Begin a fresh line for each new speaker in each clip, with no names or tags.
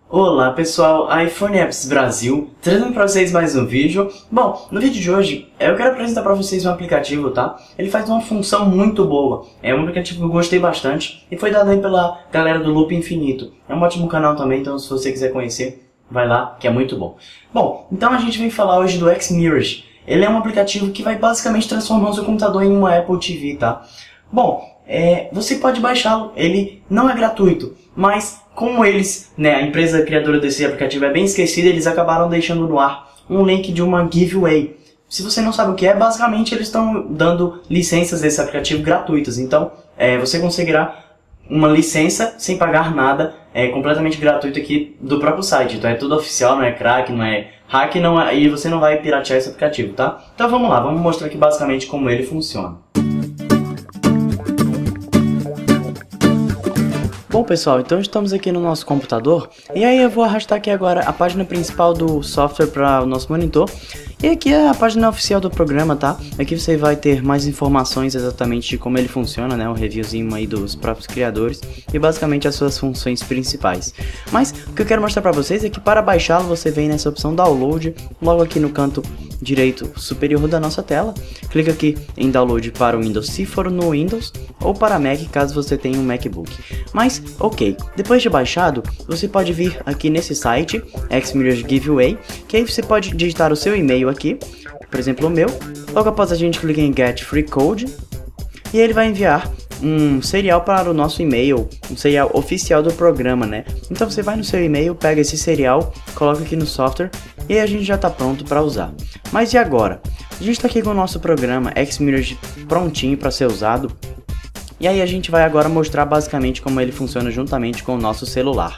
Olá pessoal, iPhone Apps Brasil, trazendo para vocês mais um vídeo. Bom, no vídeo de hoje eu quero apresentar para vocês um aplicativo, tá? Ele faz uma função muito boa, é um aplicativo que eu gostei bastante e foi dado aí pela galera do Loop Infinito. É um ótimo canal também, então se você quiser conhecer, vai lá, que é muito bom. Bom, então a gente vem falar hoje do Xmirrors. Ele é um aplicativo que vai basicamente transformar o seu computador em uma Apple TV, tá? Bom, você pode baixá-lo, ele não é gratuito, mas como eles, a empresa criadora desse aplicativo é bem esquecida, eles acabaram deixando no ar um link de uma giveaway. Se você não sabe o que é, basicamente eles estão dando licenças desse aplicativo gratuitas, então você conseguirá uma licença sem pagar nada, completamente gratuito aqui do próprio site. Então é tudo oficial, não é crack, não é hack, e você não vai piratear esse aplicativo, tá? Então vamos lá, vamos mostrar aqui basicamente como ele funciona. Bom pessoal, então estamos aqui no nosso computador e aí eu vou arrastar aqui agora a página principal do software para o nosso monitor. E aqui é a página oficial do programa, tá? Aqui você vai ter mais informações exatamente de como ele funciona, né? Um reviewzinho aí dos próprios criadores e basicamente as suas funções principais. Mas o que eu quero mostrar para vocês é que para baixá-lo você vem nessa opção download, logo aqui no canto direito superior da nossa tela. Clica aqui em download para o Windows se for no Windows ou para Mac caso você tenha um MacBook. Mas ok, depois de baixado você pode vir aqui nesse site Xmirrors Giveaway, que aí você pode digitar o seu e-mail aqui, por exemplo o meu. Logo após a gente clica em Get Free Code e ele vai enviar um serial para o nosso e-mail, um serial oficial do programa, né? Então você vai no seu e-mail, pega esse serial, coloca aqui no software e aí a gente já está pronto para usar. Mas e agora? A gente está aqui com o nosso programa Xmirrors prontinho para ser usado. E aí a gente vai agora mostrar basicamente como ele funciona juntamente com o nosso celular.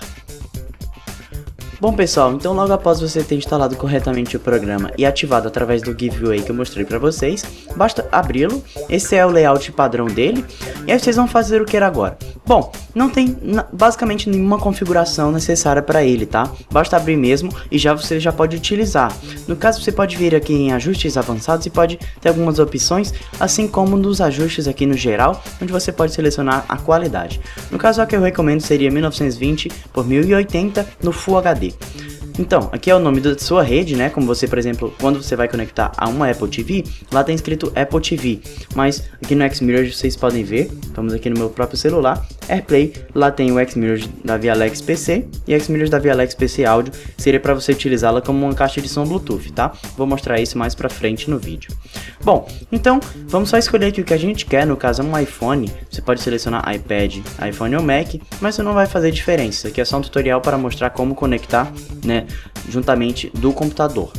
Bom pessoal, então logo após você ter instalado corretamente o programa e ativado através do giveaway que eu mostrei para vocês, basta abri-lo, esse é o layout padrão dele, e aí vocês vão fazer o que agora? Bom, não tem basicamente nenhuma configuração necessária para ele, tá? Basta abrir mesmo e você já pode utilizar. No caso você pode vir aqui em ajustes avançados e pode ter algumas opções, assim como nos ajustes aqui no geral, onde você pode selecionar a qualidade. No caso a que eu recomendo seria 1920 por 1080 no Full HD. Então, aqui é o nome da sua rede, né? Como você, por exemplo, quando você vai conectar a uma Apple TV, lá tem escrito Apple TV. Mas aqui no Xmirrors vocês podem ver, estamos aqui no meu próprio celular, AirPlay, lá tem o Xmirrors da ViaLex PC e Xmirrors da ViaLex PC Áudio, seria para você utilizá-la como uma caixa de som Bluetooth, tá? Vou mostrar isso mais pra frente no vídeo. Bom, então vamos só escolher aqui o que a gente quer, no caso é um iPhone, você pode selecionar iPad, iPhone ou Mac, mas isso não vai fazer diferença, isso aqui é só um tutorial para mostrar como conectar, né, juntamente do computador.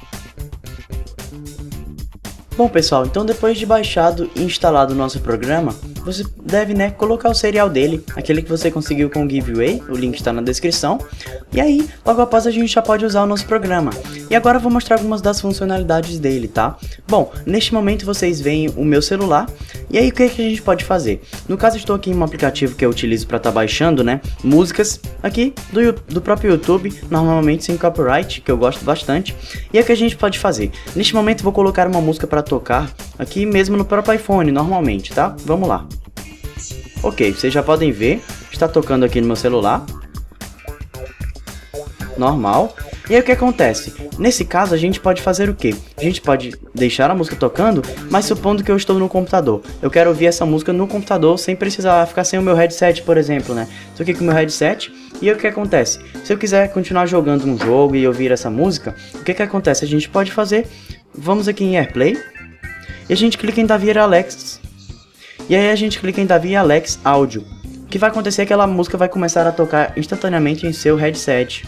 Bom pessoal, então depois de baixado e instalado o nosso programa, você deve colocar o serial dele, aquele que você conseguiu com o giveaway, o link está na descrição. E aí, logo após a gente já pode usar o nosso programa. E agora eu vou mostrar algumas das funcionalidades dele, tá? Bom, neste momento vocês veem o meu celular. E aí o que a gente pode fazer? No caso eu estou aqui em um aplicativo que eu utilizo para estar baixando, músicas aqui do próprio YouTube, normalmente sem copyright, que eu gosto bastante. E aí o que a gente pode fazer? Neste momento eu vou colocar uma música para tocar aqui mesmo no próprio iPhone, normalmente, tá? Vamos lá. Ok, vocês já podem ver, está tocando aqui no meu celular. Normal. E aí o que acontece? Nesse caso a gente pode fazer o que? A gente pode deixar a música tocando, mas supondo que eu estou no computador. Eu quero ouvir essa música no computador sem precisar ficar sem o meu headset, por exemplo, Estou aqui com o meu headset e aí o que acontece? Se eu quiser continuar jogando um jogo e ouvir essa música, o que acontece? A gente pode fazer, vamos aqui em AirPlay e a gente clica em da ViaLex. E aí a gente clica em da ViaLex Áudio. O que vai acontecer é que aquela música vai começar a tocar instantaneamente em seu headset.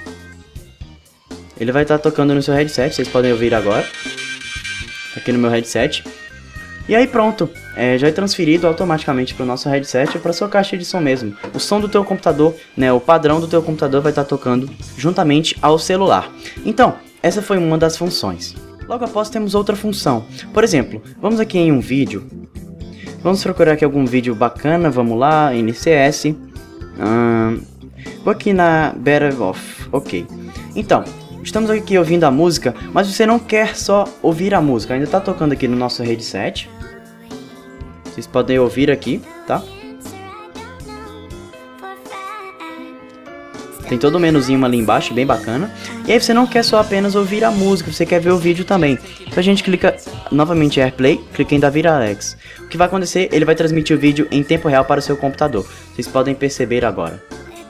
Ele vai estar tocando no seu headset, vocês podem ouvir agora. Aqui no meu headset. E aí pronto, já é transferido automaticamente para o nosso headset ou para sua caixa de som mesmo. O som do teu computador, o padrão do teu computador vai estar tocando juntamente ao celular. Então, essa foi uma das funções. Logo após temos outra função. Por exemplo, vamos aqui em um vídeo. Vamos procurar aqui algum vídeo bacana, vamos lá, NCS. Vou aqui na Better Off, ok. Então, estamos aqui ouvindo a música, mas você não quer só ouvir a música, ainda está tocando aqui no nosso headset. Vocês podem ouvir aqui, tá? Tem todo o menuzinho ali embaixo, bem bacana. E aí você não quer só apenas ouvir a música, você quer ver o vídeo também. Então a gente clica novamente em AirPlay, clica em DaViRelex. O que vai acontecer? Ele vai transmitir o vídeo em tempo real para o seu computador. Vocês podem perceber agora.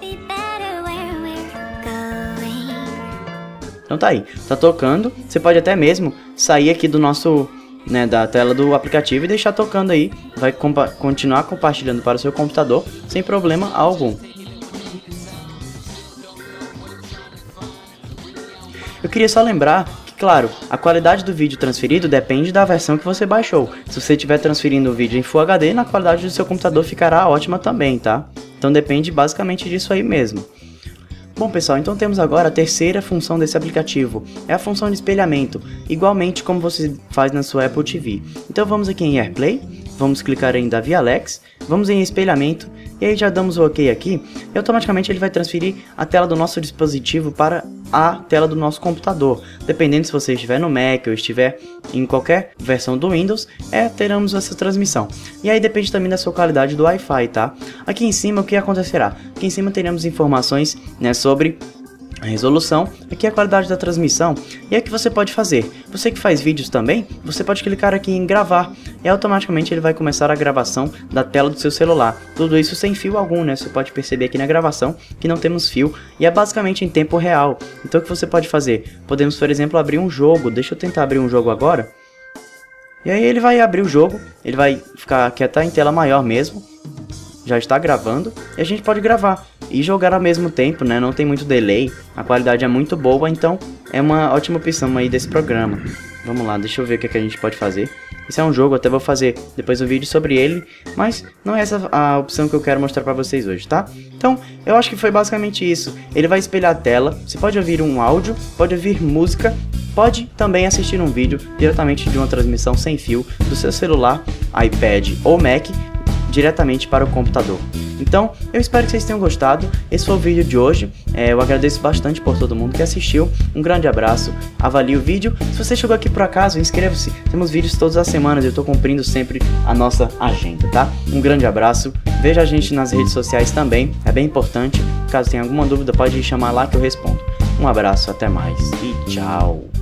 Então tá aí, tá tocando. Você pode até mesmo sair aqui do nosso, da tela do aplicativo e deixar tocando aí. Vai continuar compartilhando para o seu computador sem problema algum. Eu queria só lembrar que, claro, a qualidade do vídeo transferido depende da versão que você baixou. Se você estiver transferindo o vídeo em Full HD, a qualidade do seu computador ficará ótima também, tá? Então depende basicamente disso aí mesmo. Bom pessoal, então temos agora a terceira função desse aplicativo, é a função de espelhamento, igualmente como você faz na sua Apple TV. Então vamos aqui em AirPlay, vamos clicar em DaViRelex, vamos em espelhamento, e aí já damos o OK aqui, e automaticamente ele vai transferir a tela do nosso dispositivo para a tela do nosso computador. Dependendo se você estiver no Mac ou estiver em qualquer versão do Windows, teremos essa transmissão. E aí depende também da sua qualidade do Wi-Fi, tá? Aqui em cima o que acontecerá? Aqui em cima teremos informações, sobre a resolução, aqui a qualidade da transmissão, e é o que você pode fazer. Você que faz vídeos também, você pode clicar aqui em gravar, e automaticamente ele vai começar a gravação da tela do seu celular. Tudo isso sem fio algum, Você pode perceber aqui na gravação que não temos fio, e é basicamente em tempo real. Então o que você pode fazer? Podemos, por exemplo, abrir um jogo. Deixa eu tentar abrir um jogo agora. E aí ele vai abrir o jogo, ele vai ficar quieto em tela maior mesmo. Já está gravando, e a gente pode gravar e jogar ao mesmo tempo, não tem muito delay, a qualidade é muito boa, então é uma ótima opção aí desse programa. Vamos lá, deixa eu ver o que a gente pode fazer. Esse é um jogo, até vou fazer depois um vídeo sobre ele, mas não é essa a opção que eu quero mostrar para vocês hoje, tá? Então, eu acho que foi basicamente isso. Ele vai espelhar a tela, você pode ouvir um áudio, pode ouvir música, pode também assistir um vídeo diretamente de uma transmissão sem fio do seu celular, iPad ou Mac, diretamente para o computador. Então, eu espero que vocês tenham gostado. Esse foi o vídeo de hoje. Eu agradeço bastante por todo mundo que assistiu. Um grande abraço, avalie o vídeo. Se você chegou aqui por acaso, inscreva-se. Temos vídeos todas as semanas, eu estou cumprindo sempre a nossa agenda, tá? Um grande abraço. Veja a gente nas redes sociais também, é bem importante. Caso tenha alguma dúvida, pode chamar lá que eu respondo. Um abraço, até mais e tchau!